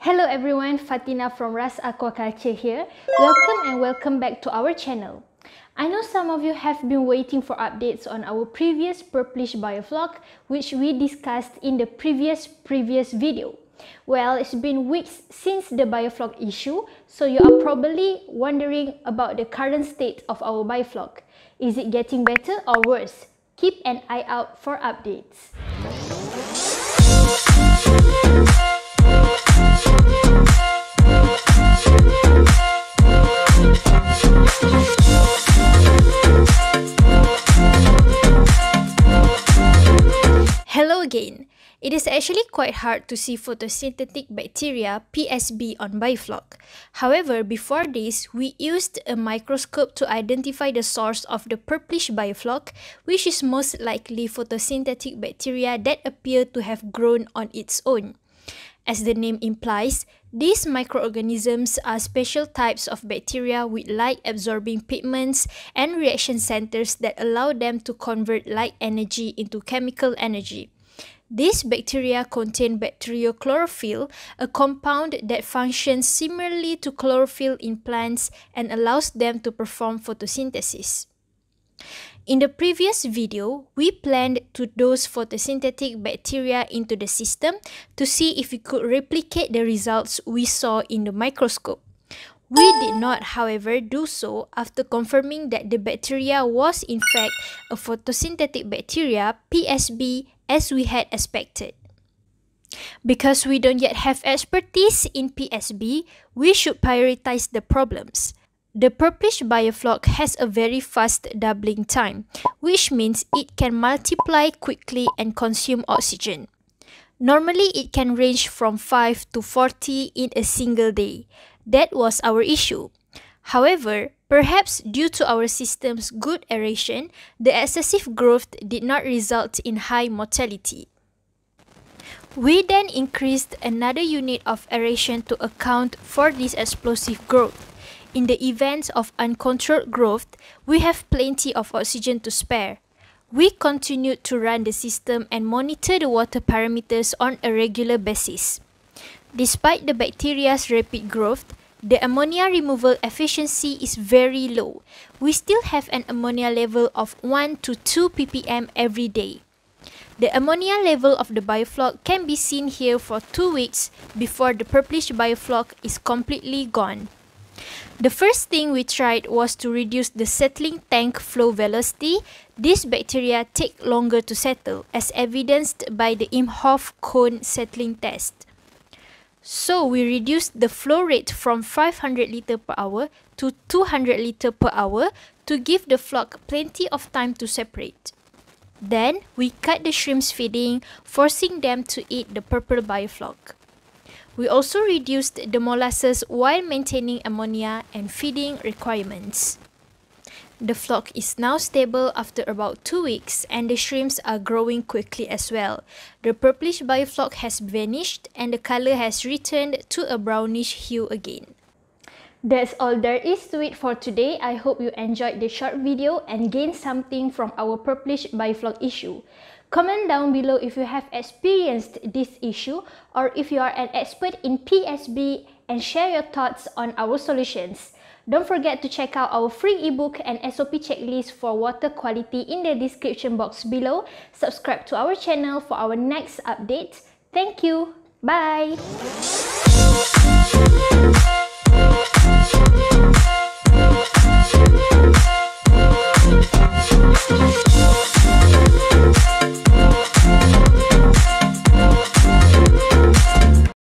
Hello everyone, Fatina from Ras Aquaculture here. Welcome back to our channel. I know some of you have been waiting for updates on our previous Purplish Biofloc, which we discussed in the previous video. Well, it's been weeks since the Biofloc issue, so you are probably wondering about the current state of our Biofloc. Is it getting better or worse? Keep an eye out for updates. Hello again. It is actually quite hard to see photosynthetic bacteria (PSB) on Biofloc. However, before this, we used a microscope to identify the source of the purplish biofloc, which is most likely photosynthetic bacteria that appear to have grown on its own. As the name implies, these microorganisms are special types of bacteria with light-absorbing pigments and reaction centers that allow them to convert light energy into chemical energy. These bacteria contain bacteriochlorophyll, a compound that functions similarly to chlorophyll in plants and allows them to perform photosynthesis. In the previous video, we planned to dose photosynthetic bacteria into the system to see if we could replicate the results we saw in the microscope. We did not, however, do so after confirming that the bacteria was in fact a photosynthetic bacteria, PSB, as we had expected. Because we don't yet have expertise in PSB, we should prioritize the problems. The purplish biofloc has a very fast doubling time, which means it can multiply quickly and consume oxygen. Normally, it can range from 5 to 40 in a single day. That was our issue. However, perhaps due to our system's good aeration, the excessive growth did not result in high mortality. We then increased another unit of aeration to account for this explosive growth. In the event of uncontrolled growth, we have plenty of oxygen to spare. We continued to run the system and monitor the water parameters on a regular basis. Despite the bacteria's rapid growth, the ammonia removal efficiency is very low. We still have an ammonia level of 1 to 2 ppm every day. The ammonia level of the biofloc can be seen here for 2 weeks before the purplish biofloc is completely gone. The first thing we tried was to reduce the settling tank flow velocity. These bacteria take longer to settle, as evidenced by the Imhoff cone settling test. So we reduced the flow rate from 500 liters per hour to 200 liters per hour to give the flock plenty of time to separate. Then we cut the shrimps feeding, forcing them to eat the purple biofloc. We also reduced the molasses while maintaining ammonia and feeding requirements. The flock is now stable after about 2 weeks and the shrimps are growing quickly as well. The purplish biofloc has vanished and the color has returned to a brownish hue again. That's all there is to it for today. I hope you enjoyed the short video and gained something from our purplish biofloc issue. Comment down below if you have experienced this issue or if you are an expert in PSB and share your thoughts on our solutions. Don't forget to check out our free ebook and SOP checklist for water quality in the description box below. Subscribe to our channel for our next update. Thank you. Bye.